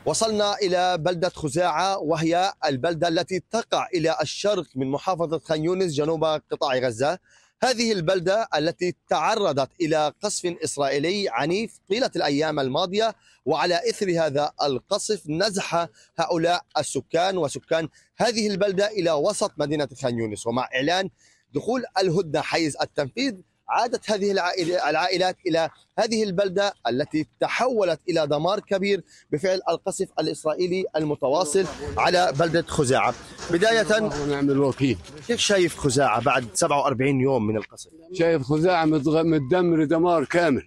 وصلنا إلى بلدة خزاعة، وهي البلدة التي تقع إلى الشرق من محافظة خان يونس جنوب قطاع غزة. هذه البلدة التي تعرضت إلى قصف إسرائيلي عنيف طيلة الأيام الماضية، وعلى إثر هذا القصف نزح هؤلاء السكان وسكان هذه البلدة إلى وسط مدينة خان يونس. ومع إعلان دخول الهدنة حيز التنفيذ عادت هذه العائلات إلى هذه البلدة التي تحولت إلى دمار كبير بفعل القصف الإسرائيلي المتواصل على بلدة خزاعة. بداية، ونعم الوكيل، كيف شايف خزاعة بعد 47 يوم من القصف؟ شايف خزاعة متدمر دمار كامل،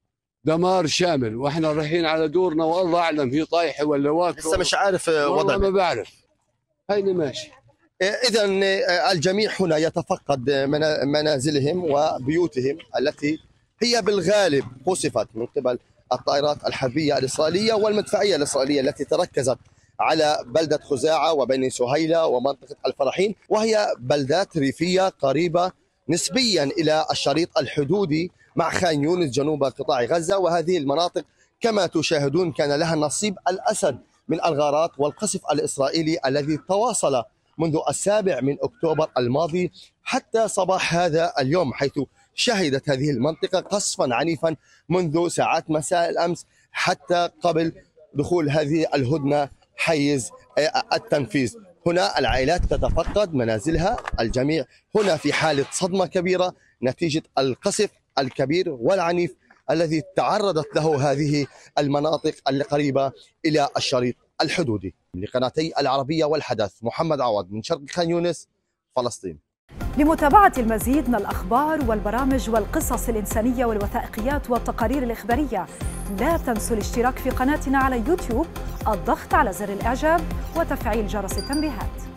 دمار شامل، واحنا رايحين على دورنا والله اعلم هي طايحه ولا واقفه. لسه مش عارف والله ما وضع. بعرف. هيني ماشي. إذا الجميع هنا يتفقد منازلهم وبيوتهم التي هي بالغالب قصفت من قبل الطائرات الحربية الإسرائيلية والمدفعية الإسرائيلية التي تركزت على بلدة خزاعة وبني سهيلة ومنطقة الفرحين، وهي بلدات ريفية قريبة نسبيا إلى الشريط الحدودي مع خان يونس جنوب قطاع غزة. وهذه المناطق كما تشاهدون كان لها نصيب الأسد من الغارات والقصف الإسرائيلي الذي تواصل منذ 7 أكتوبر الماضي حتى صباح هذا اليوم، حيث شهدت هذه المنطقة قصفا عنيفا منذ ساعات مساء الأمس حتى قبل دخول هذه الهدنة حيز التنفيذ. هنا العائلات تتفقد منازلها، الجميع هنا في حالة صدمة كبيرة نتيجة القصف الكبير والعنيف الذي تعرضت له هذه المناطق القريبة إلى الشريط الحدودي. لقناتي العربية والحدث، محمد عوض من شرق خان يونس، فلسطين. لمتابعة المزيد من الأخبار والبرامج والقصص الإنسانية والوثائقيات والتقارير الإخبارية، لا تنسوا الاشتراك في قناتنا على يوتيوب، الضغط على زر الإعجاب وتفعيل جرس التنبيهات.